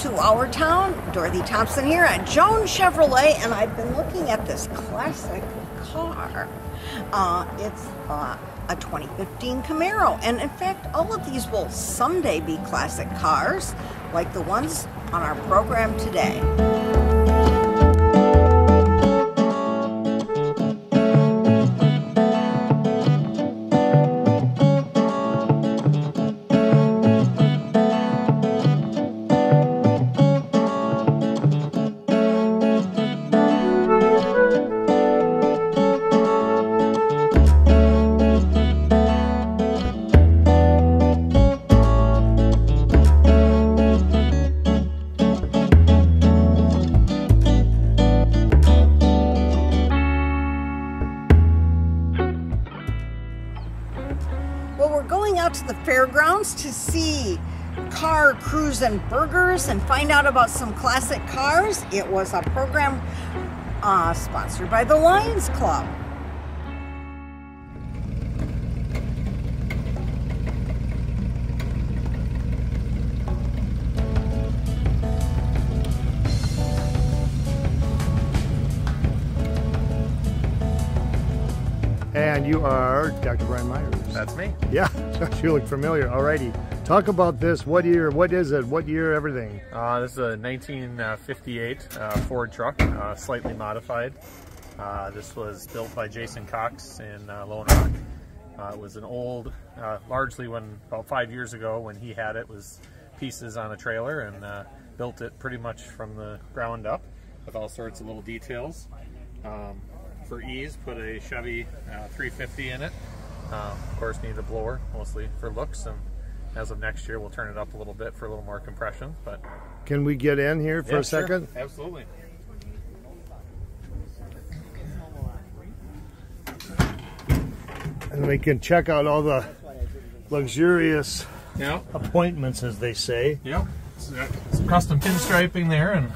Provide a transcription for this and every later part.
to our town. Dorothy Thompson here at Jones Chevrolet, and I've been looking at this classic car. It's a 2015 Camaro, and in fact all of these will someday be classic cars like the ones on our program today. Well, we're going out to the fairgrounds to see Car Cruise and Burgers and find out about some classic cars. It was a program sponsored by the Lions Club. And you are Dr. Brian Myers. That's me. Yeah, you look familiar. Alrighty, talk about this. What year? What is it? What year? Everything. This is a 1958 Ford truck, slightly modified. This was built by Jason Cox in Lone Rock. It was an old, largely about 5 years ago when he had it, was pieces on a trailer, and built it pretty much from the ground up with all sorts of little details. For ease, put a Chevy 350 in it. Of course, needed a blower, mostly for looks, and as of next year, we'll turn it up a little bit for a little more compression. But can we get in here for a second? Sure. Absolutely. And we can check out all the luxurious appointments, as they say. Yep. Some custom pinstriping there, and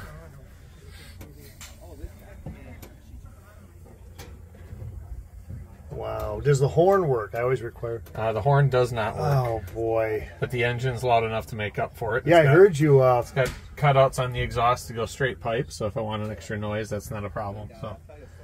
wow. Does the horn work? I always require. The horn does not work. Oh boy. But the engine's loud enough to make up for it. Yeah, I heard you. It's got cutouts on the exhaust to go straight pipe, so if I want an extra noise, that's not a problem. So.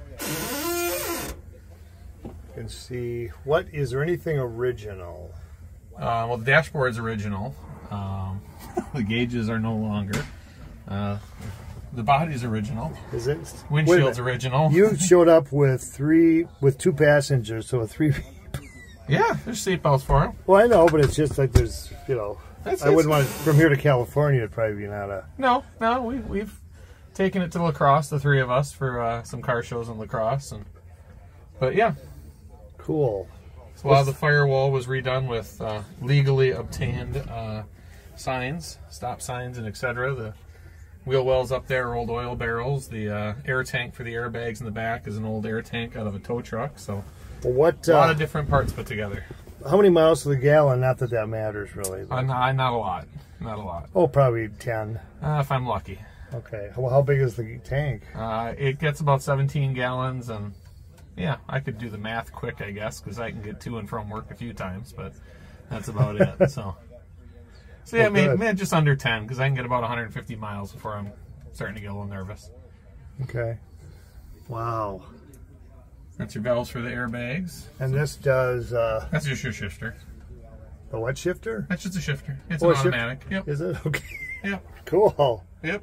You can see. What is there anything original? Well, the dashboard's original. The gauges are no longer. The body's original. Is it? Windshield's original. You showed up with two passengers, so three people. Yeah, there's seatbelts for them. Well, I know, but it's just like there's, you know, I wouldn't want from here to California. It'd probably be not a. No, we've taken it to La Crosse, the three of us, for some car shows in La Crosse, but yeah. Cool. So a lot of the firewall was redone with legally obtained signs, stop signs, and etc. The wheel wells up there are old oil barrels. The air tank for the airbags in the back is an old air tank out of a tow truck. So a lot of different parts put together. How many miles to the gallon? Not that that matters really. Not a lot. Not a lot. Oh, probably 10. If I'm lucky. Okay. Well, how big is the tank? It gets about 17 gallons, and yeah, I could do the math quick, I guess, because I can get to and from work a few times, but that's about it. So yeah, maybe just under 10, because I can get about 150 miles before I'm starting to get a little nervous. Okay. Wow. That's your valves for the airbags. And this does... that's just your shifter. The what shifter? That's just a shifter. It's an automatic. Yep. Is it? Okay. Yep. Cool. Yep.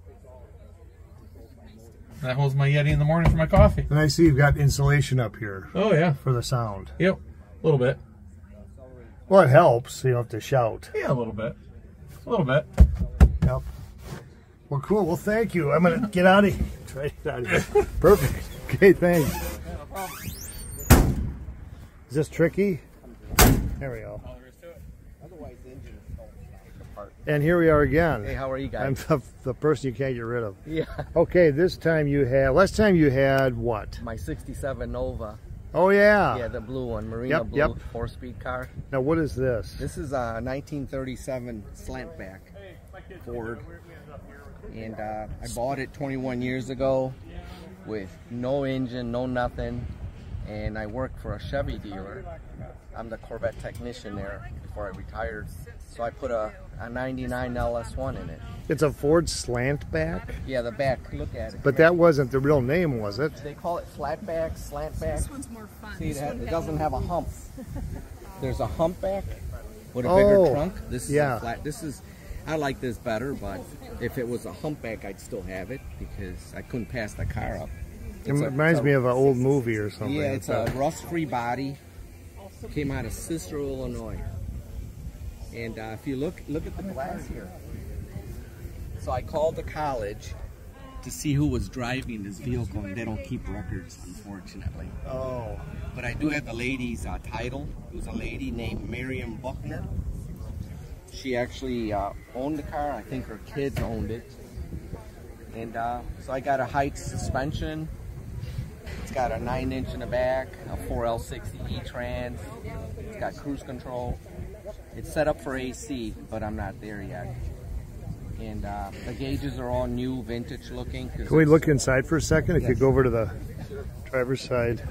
That holds my Yeti in the morning for my coffee. And I see you've got insulation up here. Oh, yeah. For the sound. Yep. A little bit. Well, it helps, so you don't have to shout. Yeah, a little bit. A little bit. Yep. Well, cool. Well, thank you. I'm going to get out of here. Try to get out of here. Perfect. Okay, thanks. Yeah, no problem. Is this tricky? There we go. And here we are again. Hey, how are you guys? I'm the person you can't get rid of. Yeah. Okay, this time you had, last time you had what? My 67 Nova. Oh, yeah. Yeah, the blue one, Marina blue, 4-speed car. Now, what is this? This is a 1937 slantback Ford. And I bought it 21 years ago with no engine, no nothing. and I worked for a Chevy dealer. I'm the Corvette technician there before I retired. So I put a 99 LS1 in it. It's a Ford Slantback? Yeah, the back, look at it. But that wasn't the real name, was it? They call it flatback, slantback. This one's more fun. See, it doesn't have a hump. There's a humpback with a bigger trunk. This is a flat. This is, I like this better, but if it was a humpback, I'd still have it because I couldn't pass the car up. It reminds me of an old movie or something. Yeah, it's a rust-free body. Came out of Cicero, Illinois. And if you look at the glass here. So I called the college to see who was driving this vehicle, and they don't keep records, unfortunately. Oh. But I do have the lady's title. It was a lady named Miriam Buckner. She actually owned the car. I think her kids owned it. And so I got a Heights suspension. It's got a 9-inch in the back, a 4L60 E-Trans. It's got cruise control. It's set up for AC, but I'm not there yet. And the gauges are all new, vintage looking. Can we look inside for a second? If you go over to the driver's side.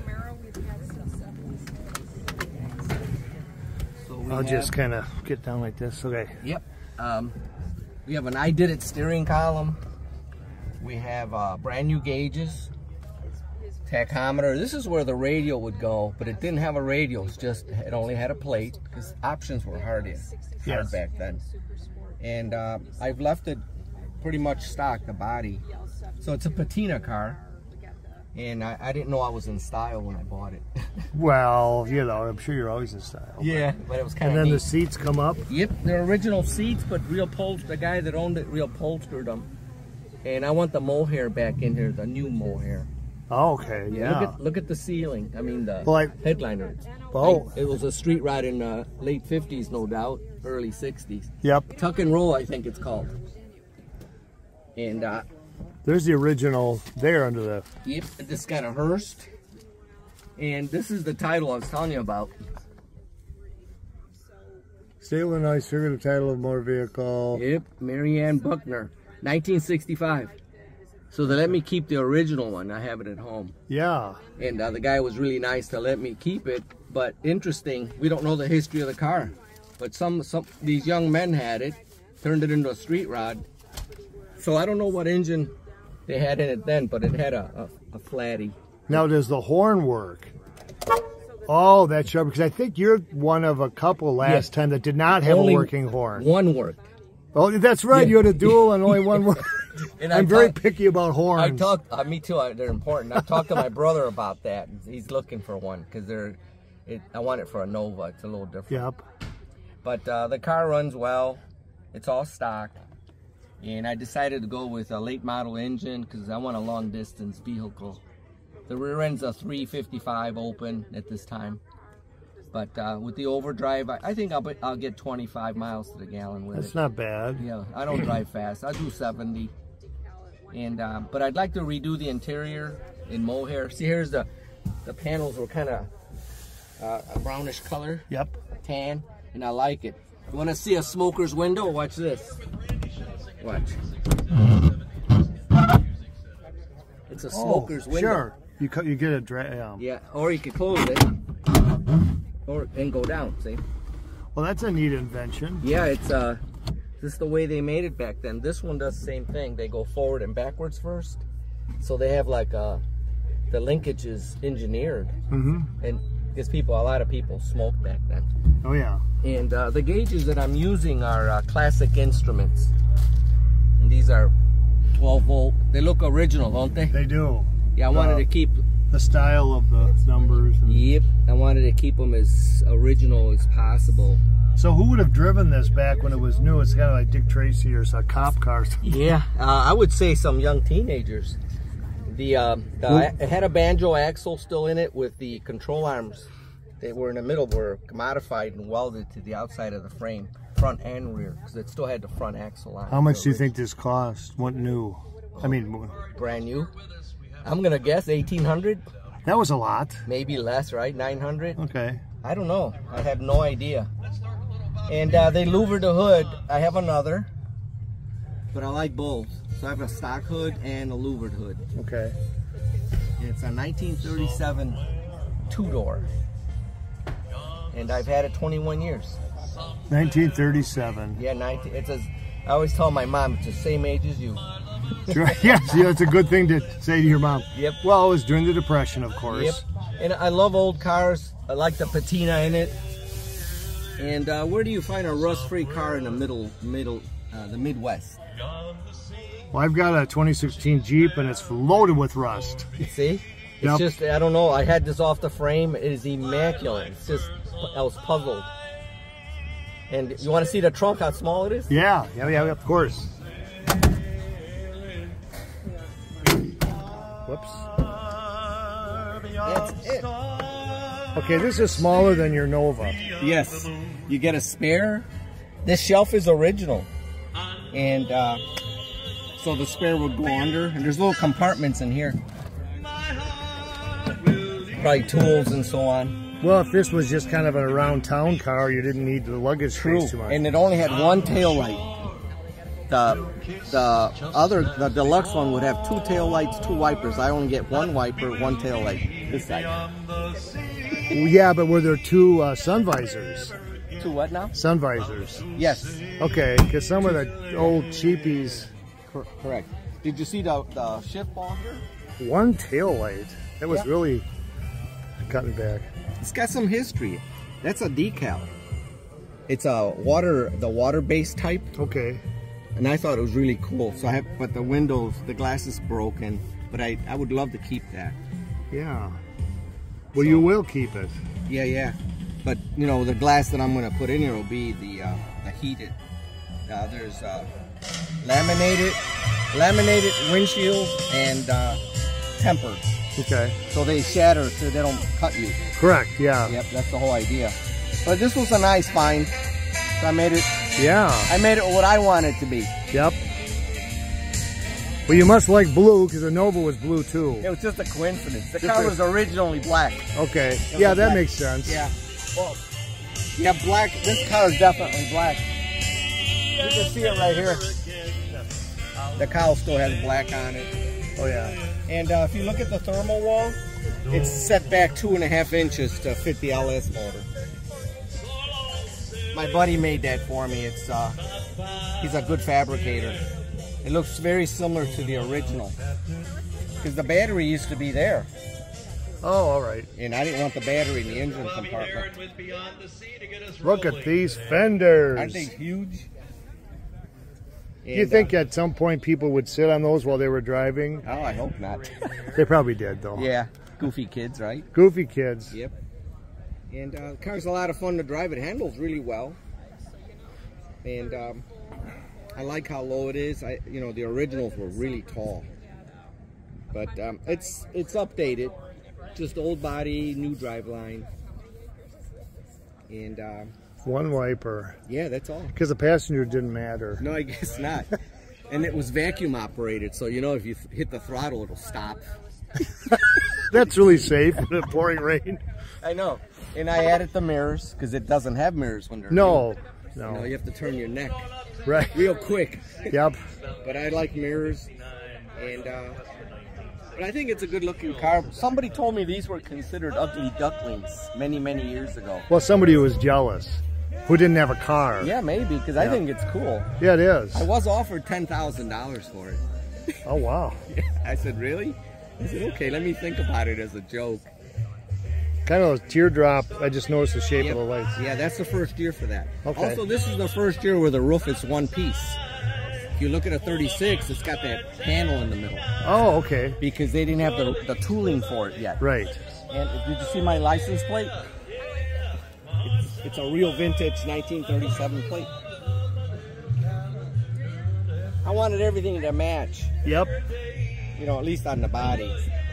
So I'll just kind of get down like this. Okay. Yep. We have an I Did It steering column. We have brand new gauges. Tachometer. This is where the radio would go, but it didn't have a radio. It only had a plate because options were hard back then. And I've left it pretty much stock, the body. So it's a patina car, and I didn't know I was in style when I bought it. Well, you know, I'm sure you're always in style. Yeah, but it was kind of And then neat. the seats come up? Yep, they're original seats, but the guy that owned it reupholstered them. And I want the mohair back in here, the new mohair. Oh, okay, yeah. Look at the ceiling. I mean, the headliner. Oh. It was a street ride in the late 50s, no doubt, early 60s. Yep. Tuck and Roll, I think it's called. And there's the original there under the... Yep, this got a Hearst. And this is the title I was telling you about. State of Illinois, figurative title of motor vehicle. Yep, Marianne Buckner, 1965. So they let me keep the original one. I have it at home. Yeah. And the guy was really nice to let me keep it. But interesting, we don't know the history of the car. But some these young men had it, turned it into a street rod. So I don't know what engine they had in it then, but it had a flatty. Now, does the horn work? Oh, that's sharp, because I think you're one of a couple last time that did not have Only a working horn. One worked. Oh, that's right. Yeah. You had a dual and only one worked. And I'm very picky about horns. Me too. They're important. I talked to my brother about that. He's looking for one because I want it for a Nova. It's a little different. Yep. But the car runs well. It's all stock. And I decided to go with a late model engine because I want a long distance vehicle. The rear end's a 355 open at this time. But with the overdrive, I think I'll get 25 miles to the gallon with it. That's not bad. Yeah, I don't drive fast. I do 70. And but I'd like to redo the interior in mohair. See, here's the panels were kind of a brownish color. Yep. Tan, and I like it. You want to see a smoker's window? Watch this. Watch. It's a smoker's window. Sure. You get a Yeah, or you could close it, and go down. See? Well, that's a neat invention. Yeah, it's this is the way they made it back then. This one does the same thing. They go forward and backwards first, so they have like the linkage is engineered, and because a lot of people smoked back then. Oh yeah. And the gauges that I'm using are Classic Instruments, and these are 12 volt. They look original, don't they? They do. Yeah, I wanted to keep the style of the numbers. Yep, I wanted to keep them as original as possible. So who would have driven this back when it was new? It's kind of like Dick Tracy or a cop car. Yeah, I would say some young teenagers. It had a banjo axle still in it with the control arms. They were in the middle, were modified and welded to the outside of the frame, front and rear, because it still had the front axle on. How much do you think this cost? What new? I mean, brand new. I'm gonna guess 1,800. That was a lot. Maybe less, right? 900. Okay. I don't know. I have no idea. And they louvered the hood. I have another, but I like both. So I have a stock hood and a louvered hood. Okay. It's a 1937 two-door. And I've had it 21 years. 1937. Yeah, 19. I always tell my mom it's the same age as you. Yes, yeah, it's a good thing to say to your mom. Yep. Well, it was during the Depression, of course. Yep. And I love old cars. I like the patina in it. And where do you find a rust-free car in the the Midwest? Well, I've got a 2016 Jeep, and it's loaded with rust. See? It's Yep. just, I don't know. I had this off the frame. It is immaculate. It's just, I was puzzled. And you want to see the trunk, how small it is? Yeah, of course. Whoops. That's it. Okay, this is smaller than your Nova. Yes. You get a spare. This shelf is original. And so the spare would go under. And there's little compartments in here. Probably tools and so on. Well, if this was just kind of an around town car, you didn't need the luggage space too much. And it only had one tail light. The deluxe one would have two tail lights, two wipers. I only get one wiper, one tail light. This side. Well, yeah, but were there two sun visors? Two what now? Sun visors. Yes. Okay, because some of the old cheapies. Correct. Did you see the shift ball here? One tail light. That was Yep. really cutting back. It's got some history. That's a decal. It's the water-based type, Okay. and I thought it was really cool. So but the windows, the glass is broken, but I would love to keep that. Yeah. Well, you will keep it. Yeah. But you know, the glass that I'm going to put in here will be the heated. There's laminated windshields and tempered. Okay. So they shatter so they don't cut you. Correct. Yeah. Yep, that's the whole idea. But this was a nice find. So I made it Yeah. what I want it to be. Yep. Well, you must like blue because the Nova was blue too. It was just a coincidence. The Just car a- was originally black. Okay. It Yeah, was that black. makes sense. Yeah. Well, yeah, black. This car is definitely black. You can see it right here. The cowl still has black on it. Oh yeah. And if you look at the thermal wall, it's set back 2.5 inches to fit the LS motor. My buddy made that for me. It's he's a good fabricator. It looks very similar to the original because the battery used to be there, Oh, all right. and I didn't want the battery in the engine compartment. Look at these fenders. Aren't they huge? Do you think at some point people would sit on those while they were driving? Oh, I hope not. They probably did, though. Yeah, goofy kids, right? Goofy kids. Yep. And the car's a lot of fun to drive. It handles really well. And I like how low it is. You know, the originals were really tall. But it's updated. Just old body, new driveline. And One wiper. yeah, that's all. Because the passenger didn't matter. No, I guess not. And it was vacuum operated, so you know if you hit the throttle, it'll stop. That's really safe in the pouring rain. I know. And I added the mirrors because it doesn't have mirrors when they're No. You know, No. you have to turn your neck Right. real quick. Yep. But I like mirrors, and but I think it's a good-looking car. Somebody told me these were considered ugly ducklings many years ago. Well, somebody who was jealous, who didn't have a car. Yeah, maybe because I think it's cool. Yeah, it is. I was offered $10,000 for it. Oh, wow. I said, really? I said, okay, let me think about it as a joke. Kind of a teardrop. I just noticed the shape Yep. of the lights. Yeah, that's the first year for that. Okay. Also, this is the first year where the roof is one piece. If you look at a 36, it's got that panel in the middle Oh, okay. because they didn't have the tooling for it yet. Right. And did you see my license plate? It's a real vintage 1937 plate. I wanted everything to match, Yep. you know, at least on the body.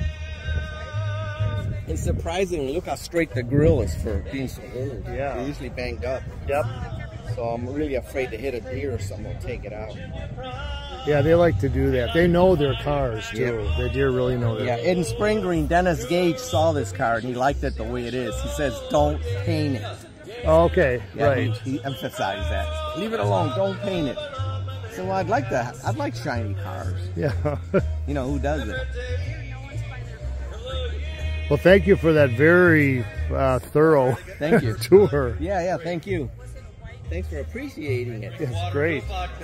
And surprisingly, look how straight the grill is for being so old. Yeah. They're usually banged up. Yep. So I'm really afraid to hit a deer or something will take it out. Yeah, they like to do that. They know their cars, too. Yep. The deer really know Yeah, that. in Spring Green, Dennis Gage saw this car and he liked it the way it is. He says, don't paint it. Oh, okay. Yeah, Right. he emphasized that. Leave it alone, don't paint it. So I'd like shiny cars. Yeah. You know, who does it? Well, thank you for that very thorough Thank you. tour. Yeah, thank you. Thanks for appreciating it. It's great.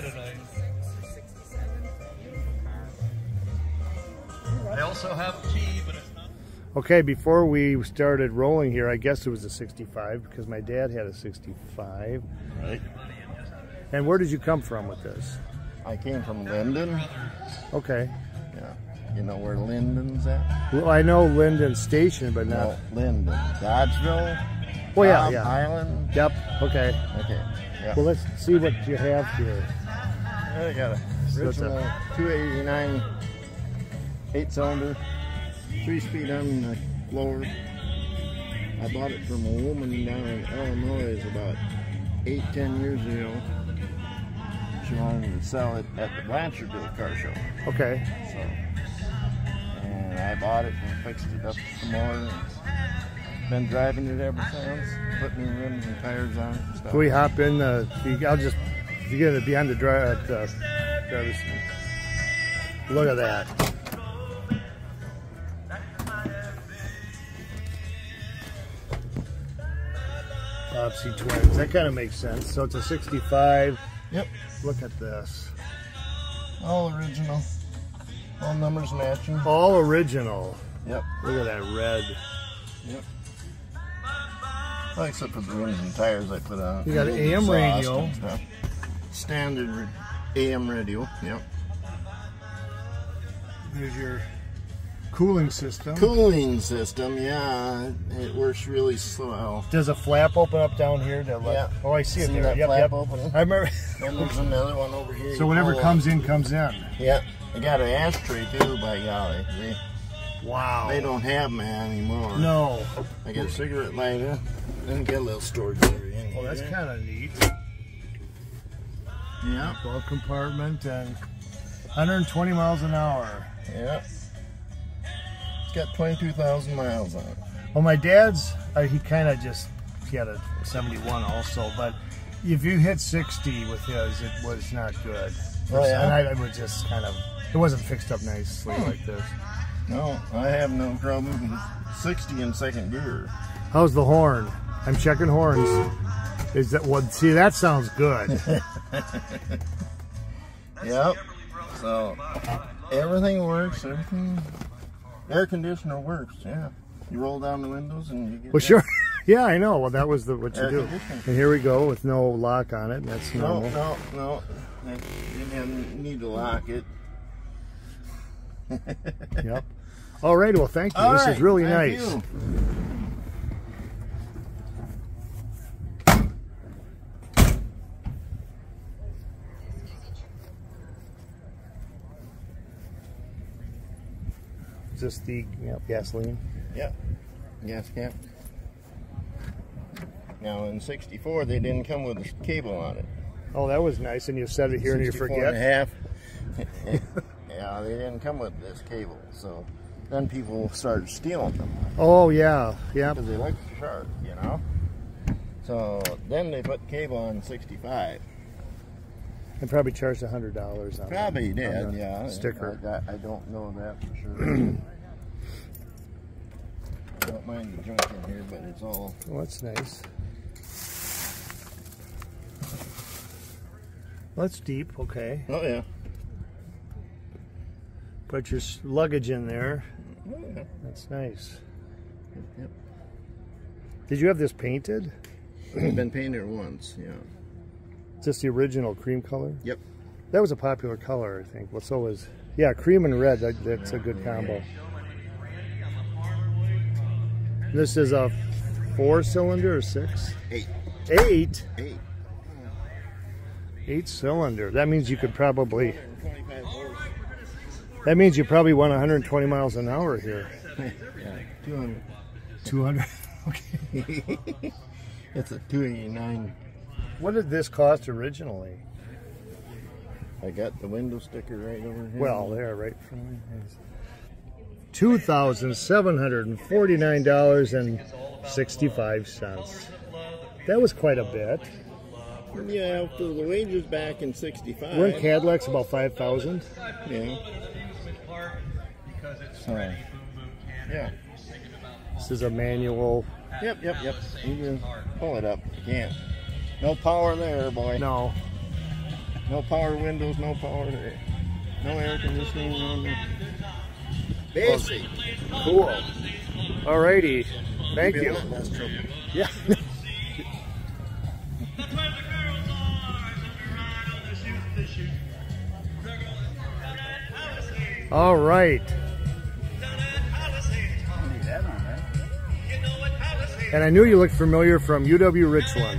I also have tea, but it's not. Okay, before we started rolling here, I guess it was a 65 because my dad had a 65. Right. And where did you come from with this? I came from Linden. Okay. Yeah. You know where Linden's at? Well, I know Linden Station, but not. No, Linden. Dodgeville. Oh, yeah, Cobb yeah. Island. Yep. Okay. Okay. Yeah. Well, let's see what you have here. I got a So it's original 289 8-cylinder, 3-speed on the blower. I bought it from a woman down in Illinois about 8-10 years ago. She wanted to sell it at the Blanchardville car show. Okay. So, and I bought it and fixed it up some more. And been driving it ever since, putting new rims and tires on it and stuff. Can we hop in? I'll just you get it behind the driver's. Look at that. Bobbsey twins. That kind of makes sense. So it's a 65. Yep. Look at this. All original. All numbers matching. All original. Yep. Look at that red. Yep. Well, except for the rims and tires I put on. You got an AM Exhaust radio. and stuff. Standard AM radio. Yep. There's your cooling system. Cooling system. Yeah, it works really slow. Does a flap open up down here? To let, Yeah. Oh, I see it See there. that Yep, flap yep. opening? I remember. And there's another one over here. So you whatever pull comes up. in, comes in. Yeah. I got an ashtray too, by golly. Wow. They don't have them anymore. No. I got a cigarette lighter, and got a little storage area in Oh, that's here. kind of neat. Yeah. Glove compartment and 120 miles an hour. Yeah. It's got 22,000 miles on it. Well, my dad's, he kind of just, he had a 71 also, but if you hit 60 with his, it was not good. Oh, yeah? And I would just kind of, it wasn't fixed up nicely like this. No, I have no problem with 60 in second gear. How's the horn? I'm checking horns. Is that what? See, that sounds good. Yep. So everything works. Everything. Air conditioner works. Yeah. You roll down the windows and you get. Well, sure. Yeah, I know. Well, that was what you Air do. conditioning. And here we go with no lock on it. And that's No, normal. no. You didn't need to lock it. Yep. All right. Well, thank you. All This right, is really thank nice. you. Is this the gasoline? Yep. Gas cap. Now in '64 they didn't come with a cable on it. Oh, that was nice. And you set it here and you 64 and a forget. half. Yeah, they didn't come with this cable, so then people started stealing them Oh, yeah. Yeah. because they like the shark, you know. So then they put cable on '65. And probably charged $100 on Probably on did, the yeah. sticker. I don't know that for sure. I don't mind the junk in here, but it's all. Oh, that's nice. Well, that's deep. Okay. Oh yeah. Put your luggage in there. Oh, yeah. That's nice. Yep. Did you have this painted? It's been painted once, yeah. Just the original cream color? Yep. That was a popular color, I think. Well, so was, yeah, cream and red. That's a good combo. This is a 4-cylinder or 6? 8. 8? 8. 8-cylinder. That means you could probably. 25 horse. That means you probably went 120 miles an hour here. Yeah. 200. 200. Okay. It's a 289. What did this cost originally? I got the window sticker right over here. Well, there, right in front of me. $2,749.65. That was quite a bit. yeah, for the wages back in '65. Weren't Cadillacs about 5,000? Yeah. So, yeah. is a manual. Yep. You can pull it up. You can't. No power there, boy. No. No power windows, no power there. No air conditioning, no. Basic. Cool. Alrighty. Thank you. Yeah. All right. And I knew you looked familiar from UW Richland.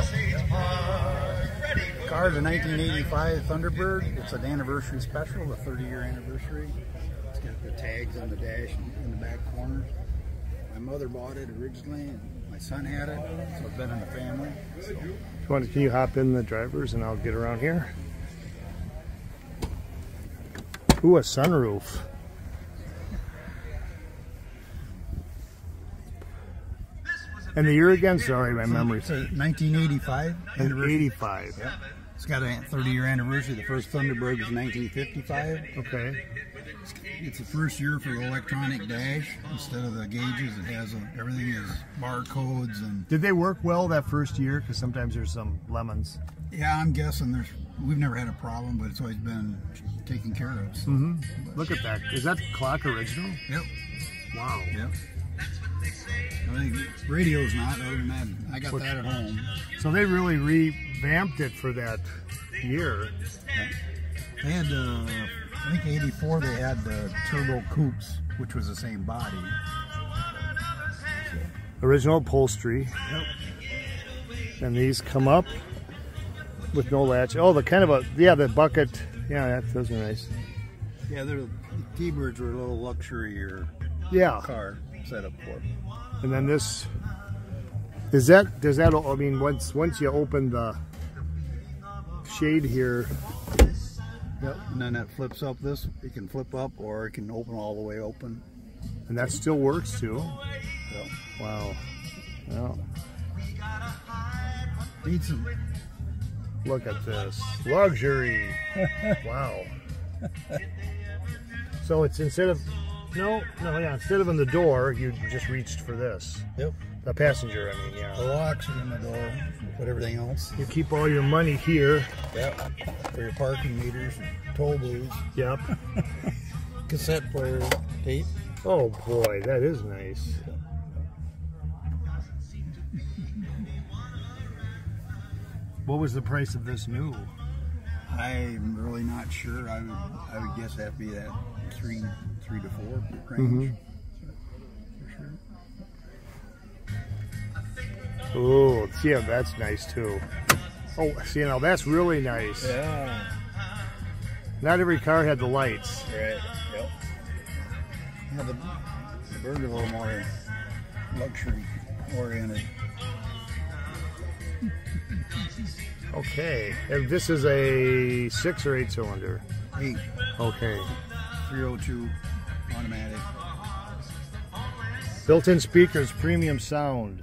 Car is a 1985 Thunderbird. It's an anniversary special, the 30-year anniversary. It's got the tags on the dash in the back corner. My mother bought it originally, and my son had it, so it's been in the family. So. Can you hop in the drivers and I'll get around here? Ooh, a sunroof. And the year again? Sorry, my memory. It's a 1985 anniversary. 85. Yep. It's got a 30-year anniversary. The first Thunderbird was 1955. Okay. It's the first year for the electronic dash. Instead of the gauges, it has everything is barcodes and. Did they work well that first year? Because sometimes there's some lemons. Yeah, I'm guessing we've never had a problem, but it's always been taken care of. So. Look at that. Is that clock original? Yep. Wow. Yep. I think radio's not. Other than that, I got that at home. So they really revamped it for that year. They had, I think '84, they had the turbo coupes, which was the same body. Original upholstery. Yep. And these come up with no latch. Oh, the kind of the bucket. Yeah, those are nice. Yeah, the T-Birds were a little luxurier car setup for. And then this, does that, I mean, once you open the shade here. Yep, and then that flips up this, it can flip up or it can open all the way open. And that still works too? Yep. Wow. Well, needs some. Look at this. Luxury. Wow. So it's instead of instead of in the door, you just reached for this. Yep. The passenger, I mean, yeah. The locks are in the door, but everything else. You keep all your money here. Yep. For your parking meters, toll booths. Yep. Cassette player, tape. Oh boy, that is nice. What was the price of this new? I'm really not sure. I would guess that'd be that 3 to 4 range. For sure. Oh, see, that's nice too. Oh, see, now that's really nice. Yeah. Not every car had the lights. Right. Yep. Yeah, the Bird a little more luxury oriented. Okay, and this is a 6 or 8 cylinder? 8. Okay. 302 automatic. Built-in speakers, premium sound.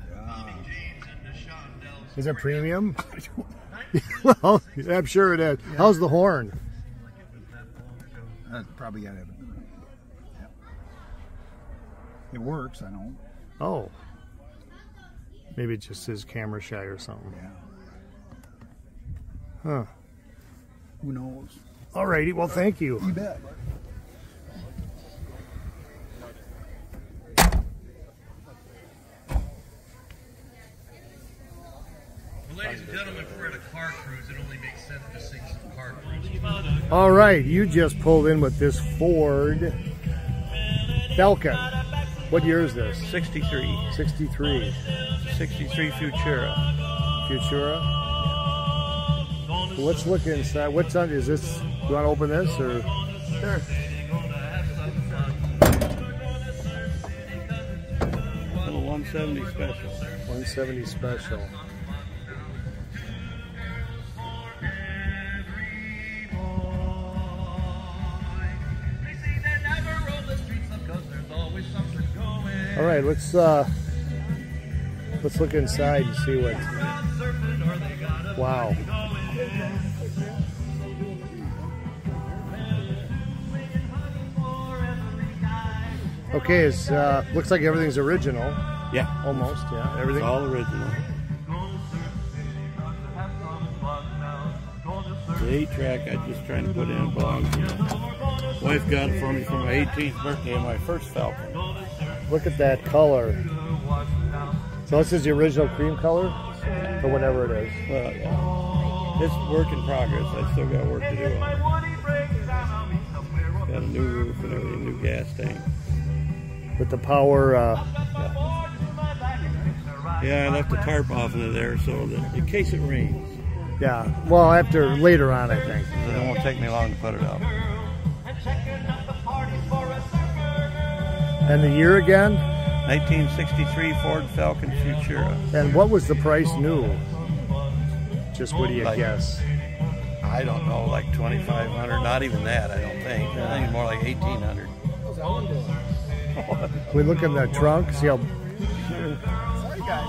Is it premium? Well, I'm sure it is. Yeah. How's the horn? Probably got it. Yeah. It works, I know. Oh. Maybe it just is camera shy or something. Yeah. Huh. Who knows? Alrighty, well, thank you. You bet. Ladies and gentlemen, if we're at a car cruise, it only makes sense to sing some car cruise. All right, you just pulled in with this Ford Falcon. What year is this? 63. 63. 63 Futura. Futura? Well, let's look inside. What's on? Is this? You want to open this or? Sure. Little 170 special. 170 special. All right, let's look inside and see what. Wow. Okay, it's looks like everything's original. Yeah, Almost, yeah. Everything. it's all original. The 8-track I just trying to put in belongs to my wife. Got it for me for my 18th birthday and my first Falcon. Look at that color. So this is the original cream color, or whatever it is. Well, yeah. It's work in progress. I still got work to do on it. Got a new roof and everything, new gas tank. With the power. Yeah, I left the tarp off into there so that in case it rains. Yeah. Well, after later on, I think. It won't take me long to put it up. And the year again? 1963 Ford Falcon Futura. And what was the price new? Just what do you guess? I don't know, like 2,500. Not even that, I don't think. I think more like 1,800. We look in the trunk, see how. Sorry, guys.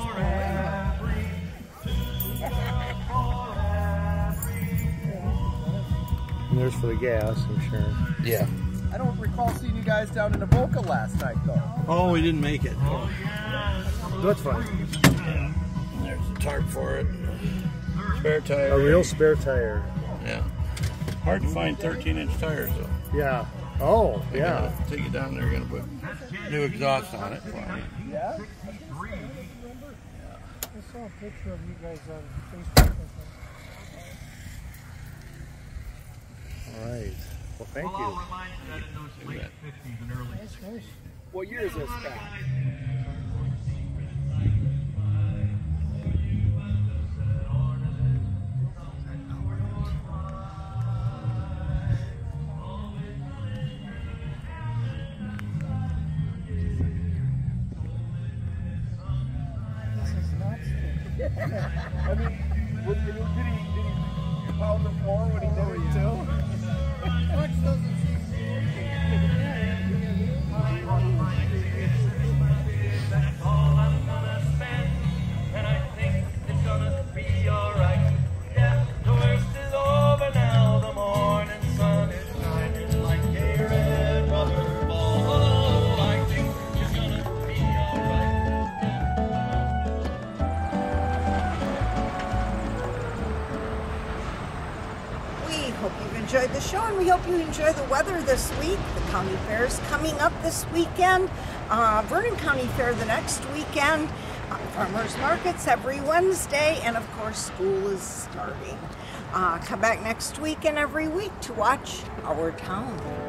And there's for the gas, I'm sure. Yeah. I don't recall seeing you guys down in Avoca last night, though. Oh, we didn't make it. That's fine. There's a tarp for it. Spare tire. A real spare tire. Yeah. Hard to find 13-inch tires, though. Yeah. Oh, yeah. Take it down there, gonna put new exhaust on it. Yeah? I saw a picture of you guys on Facebook. All right. Well, thank you. What year is this back? I mean, did he pound the floor when he did it too? Enjoyed the show, and we hope you enjoy the weather this week. The county fair is coming up this weekend. Vernon County Fair the next weekend. Farmers markets every Wednesday, and of course school is starting. Come back next week and every week to watch our town.